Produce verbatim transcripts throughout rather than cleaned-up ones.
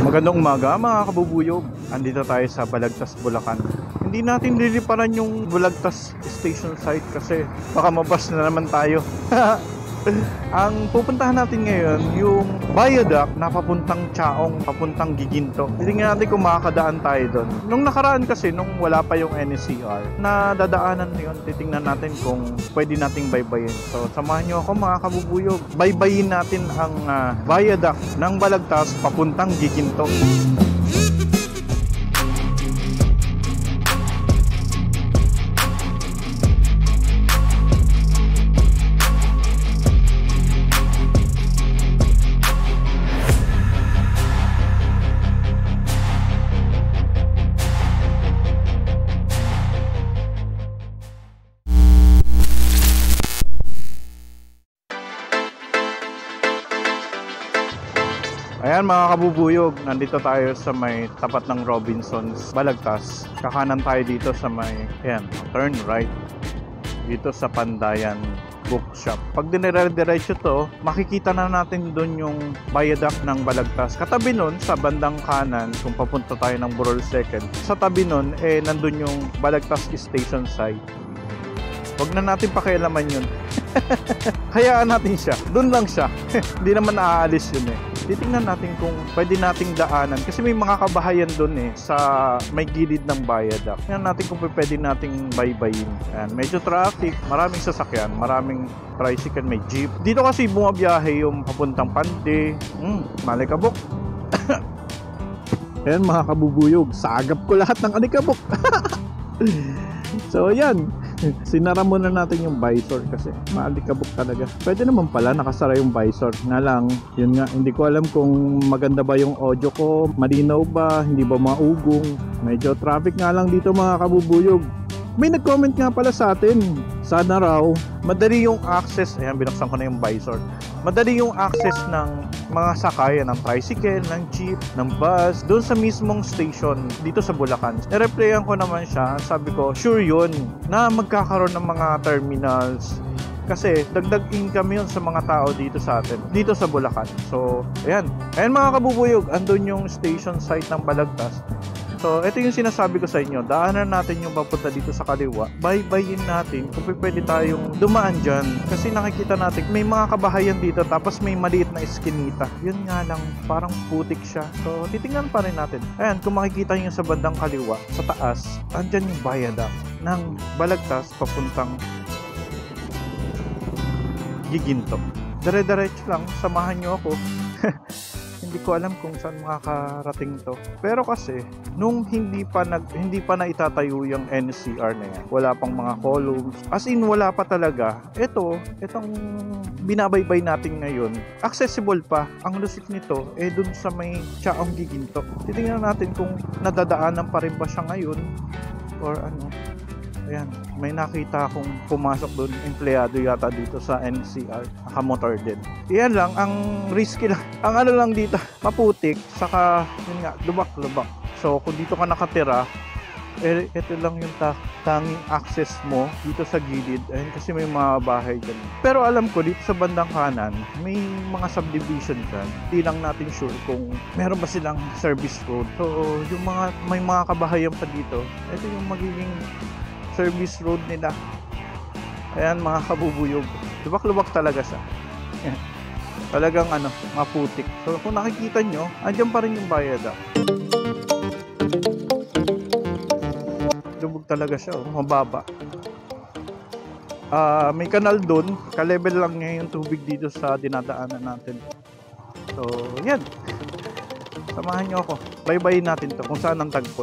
Magandang umaga mga kabubuyog. Andito tayo sa Balagtas, Bulacan. Hindi natin liliparan yung Balagtas station site kasi baka mabas na naman tayo. Ang pupuntahan natin ngayon yung viaduct na papuntang Chaong, papuntang Giginto. Tingnan natin kung makakadaan tayo doon. Nung nakaraan kasi, nung wala pa yung N S C R, na dadaanan yun, titingnan natin kung pwede nating baybayin. So samahan nyo ako mga kabubuyog. Baybayin natin ang uh, viaduct ng Balagtas papuntang Giginto. Ayan mga kabubuyog, nandito tayo sa may tapat ng Robinsons, Balagtas. Kakanan tayo dito sa may, ayan, turn right. Dito sa Pandayan Bookshop. Pag dinire-diretso to, makikita na natin doon yung viaduct ng Balagtas. Katabi nun, sa bandang kanan, kung papunta tayo ng Burol Second, sa tabi nun, eh, nandun yung Balagtas Station Site. Huwag na natin pakialaman yun. Hayaan natin siya. Doon lang siya. Hindi naman naaalis yun eh. Titingnan natin kung pwede nating daanan. Kasi may mga kabahayan doon eh. Sa may gilid ng viaduct. Tingnan natin kung pwede nating baybayin. Ayan, medyo traffic. Maraming sasakyan. Maraming tricycle. May jeep. Dito kasi bumabiyahe yung papuntang Pande. Hmm, Malikabok. Ayan mga kabubuyog. Sagap ko lahat ng alikabok. So ayan. Sinara muna natin yung visor kasi maalikabok talaga. Pwede naman pala nakasara yung visor. Nga lang, yun nga, hindi ko alam kung maganda ba yung audio ko, malinaw ba, hindi ba maugong. Medyo traffic nga lang dito mga kabubuyog. May nag-comment nga pala sa atin. Sana raw, madali yung access. Ayan, binuksan ko na yung visor. Madali yung access ng mga sakay ng tricycle, ng jeep, ng bus, doon sa mismong station dito sa Bulacan. I-replyan ko naman siya. Sabi ko, sure yun na magkakaroon ng mga terminals. Kasi dagdag income yun sa mga tao dito sa atin, dito sa Bulacan. So, ayan. Ayan mga kabubuyog, andun yung station site ng Balagtas. So, ito yung sinasabi ko sa inyo. Daanan natin yung papunta dito sa kaliwa. Baybayin natin kung pwede tayong dumaan dyan. Kasi nakikita natin, may mga kabahayan dito tapos may maliit na eskinita. Yun nga lang, parang putik siya. So, titingnan pa rin natin. Ayan, kung makikita nyo sa bandang kaliwa, sa taas, andyan yung viaduct ng Balagtas papuntang Giginto. Dire-diretso lang, samahan nyo ako. Hindi ko alam kung saan makakarating to. Pero kasi nung hindi pa nag hindi pa na itatayo yung N S C R na yan, wala pang mga columns. As in wala pa talaga. Ito, itong binabaybay natin ngayon, accessible pa. Ang lusot nito eh dun sa may Chaong Giginto. Titingnan natin kung nadadaanan pa rin ba siya ngayon or ano. Ayan, may nakita akong pumasok doon, empleyado yata dito sa N C R, nakamotor din. Iyan lang, ang risky lang, ang ano lang dito, maputik, saka yun nga, lubak-lubak. So kung dito ka nakatira, eh, ito lang yung ta tanging access mo dito sa gilid, ayun, kasi may mga bahay dyan. Pero alam ko, dito sa bandang kanan, may mga subdivision dyan. Hindi lang natin sure kung meron ba silang service road. So yung mga, may mga kabahayan pa dito, ito yung magiging service road nila. Ayan mga kabubuyog, lubak-lubak talaga siya. Talagang ano, maputik. So kung nakikita nyo, andyan pa rin yung viaduct. Lubog talaga siya, oh, mababa. Uh, may kanal dun, ka-level lang niya yung tubig dito sa dinadaanan natin. So yan, samahan nyo ako, baybayin natin to kung saan ang tagpos.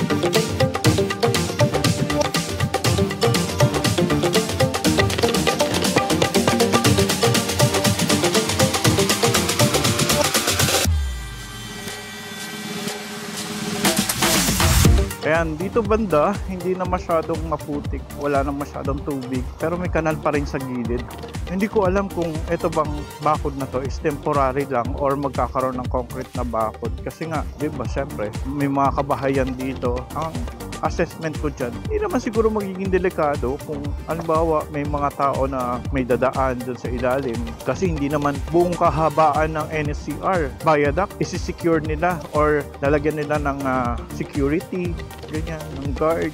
Ayan, dito banda, hindi na masyadong maputik, wala na masyadong tubig, pero may kanal pa rin sa gilid. Hindi ko alam kung ito bang bakod na to is temporary lang or magkakaroon ng concrete na bakod. Kasi nga, di ba, syempre, may mga kabahayan dito. Ang assessment ko dyan, hindi naman siguro magiging delikado kung halimbawa may mga tao na may dadaan dun sa ilalim kasi hindi naman buong kahabaan ng N S C R viaduct isi-secure nila or lalagyan nila ng uh, security, ganyan, ng guard.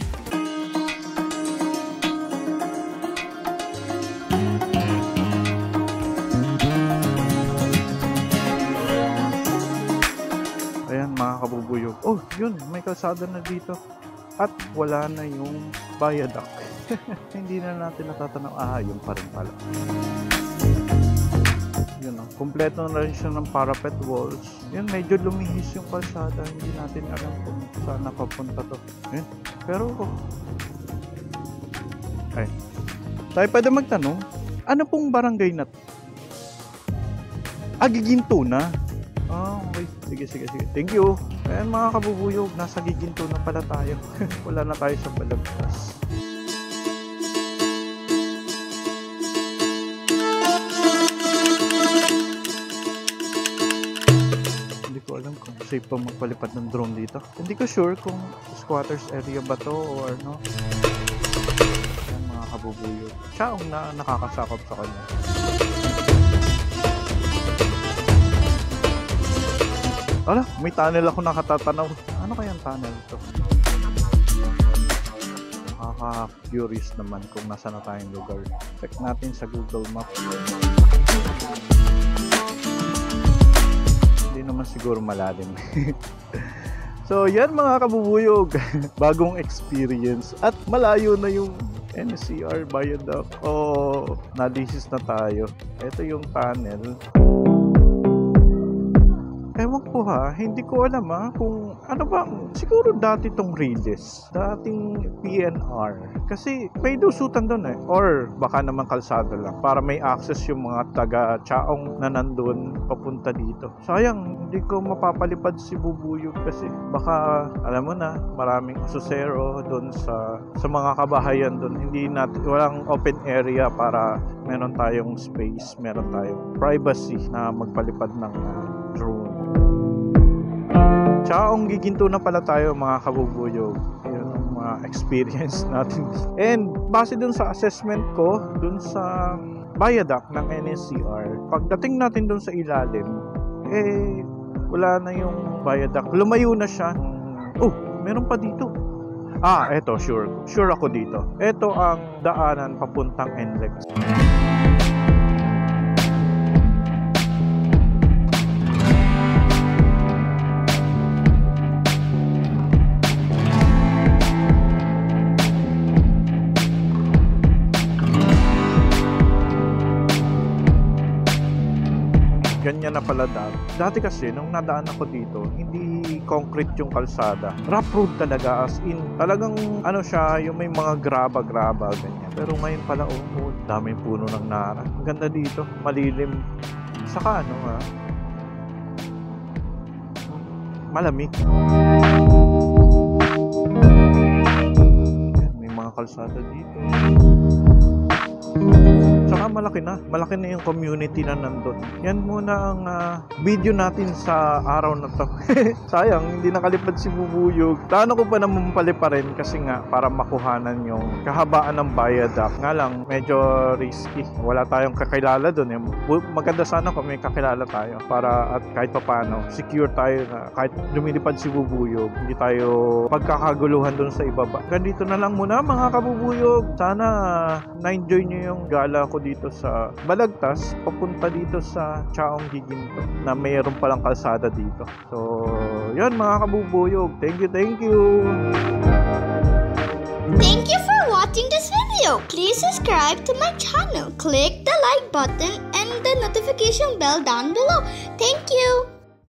Ayan mga kabubuyog. Oh, yun, may kalsada na dito. At wala na yung viaduct. Hindi na natin natatanaw. Ah, yun pa rin pala. Yun oh, kompleto na rin siya ng parapet walls. Yun, medyo lumihis yung kalsada. Hindi natin alam kung saan napapunta to. Yun. Pero, oh. Ay. Tayo pwede magtanong, ano pong barangay na to? Ah, Giginto na. Ah, okay. Sige, sige, sige. Thank you. Ayan mga kabubuyog, nasa Giginto na pala tayo. Wala na tayo sa Balagtas. Hindi ko alam kung safe pa magpalipad ng drone dito. Hindi ko sure kung squatters area ba to or no. Ayan mga kabubuyog. Siya ang na nakakasakop sa kanya. Ala, may tunnel ako nakatatanaw. Ano kayang tunnel ito? Nakaka-curious naman kung nasa na tayong lugar. Check natin sa Google Maps. Hindi naman siguro malalim. So, yan mga kabubuyog. Bagong experience. At malayo na yung N S C R viaduct. Oh, nalisis na tayo. Ito yung tunnel. Ewan ko ha, hindi ko alam ha kung ano ba, siguro dati tong Riles, dating P N R. Kasi may lusutan doon eh, or baka naman kalsada lang para may access yung mga taga Chaong na nandun papunta dito. Sayang, hindi ko mapapalipad si Bubuyog kasi baka, alam mo na, maraming asusero doon sa, sa mga kabahayan doon. Hindi natin, walang open area para meron tayong space, meron tayong privacy na magpalipad ng uh, drone. Chaong Giginto na pala tayo mga kabubuyog. Yun ang mga experience natin. And base dun sa assessment ko, dun sa viaduct ng N S C R, pagdating natin dun sa ilalim, eh, wala na yung viaduct. Lumayo na siya. Oh, meron pa dito. Ah, eto, sure. Sure ako dito. Eto ang daanan papuntang N L E X. Ganyan na pala dati. Dati kasi, nung nadaan ako dito, hindi concrete yung kalsada. Rough road talaga, as in, talagang ano siya, yung may mga graba-graba, ganyan. Pero ngayon pala, oh, oh daming puno ng nara. Ang ganda dito, malilim. Saka ano ha, malamig. May mga kalsada dito. Saka malaki na, malaki na yung community na nandun. Yan muna ang uh, video natin sa araw na to. Sayang, hindi nakalipad si Bubuyog. Plano ko pa naman palipa rin kasi nga para makuhanan yung kahabaan ng viaduct. Nga lang, medyo risky. Wala tayong kakilala dun. Eh. Maganda sana kung may kakilala tayo para at kahit papano, secure tayo na kahit lumilipad si Bubuyog, hindi tayo pagkakaguluhan dun sa ibaba. Ganito na lang muna mga kabubuyog. Sana na-enjoy nyo yung gala ko dito sa Balagtas papunta dito sa Chaong Giginto na mayroon palang kalsada dito. So, yun mga kabubuyog. Thank you, thank you! Thank you for watching this video. Please subscribe to my channel. Click the like button and the notification bell down below. Thank you!